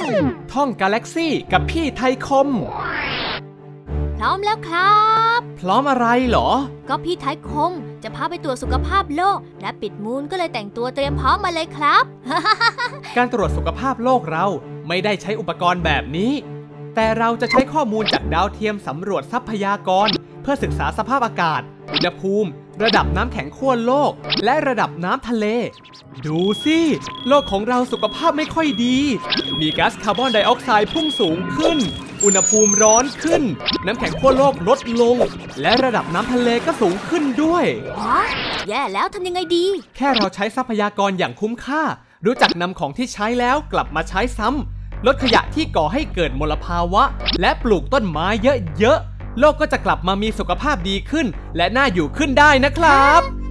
ท่องกาแล็กซี่กับพี่ไทยคมพร้อมแล้วครับพร้อมอะไรเหรอก็พี่ไทยคมจะพาไปตรวจสุขภาพโลกและปิดมูลก็เลยแต่งตัวเตรียมพร้อมมาเลยครับการตรวจสุขภาพโลกเราไม่ได้ใช้อุปกรณ์แบบนี้แต่เราจะใช้ข้อมูลจากดาวเทียมสำรวจทรัพยากรเพื่อศึกษาสภาพอากาศอุณหภูมิระดับน้ำแข็งขั้วโลกและระดับน้ำทะเลดูสิโลกของเราสุขภาพไม่ค่อยดีมีก๊าซคาร์บอนไดออกไซด์พุ่งสูงขึ้นอุณหภูมิร้อนขึ้นน้ำแข็งขั้วโลกลดลงและระดับน้ำทะเลก็สูงขึ้นด้วยแย่แล้วทำยังไงดีแค่เราใช้ทรัพยากรอย่างคุ้มค่ารู้จักนำของที่ใช้แล้วกลับมาใช้ซ้ำลดขยะที่ก่อให้เกิดมลภาวะและปลูกต้นไม้เยอะๆโลกก็จะกลับมามีสุขภาพดีขึ้นและน่าอยู่ขึ้นได้นะครับ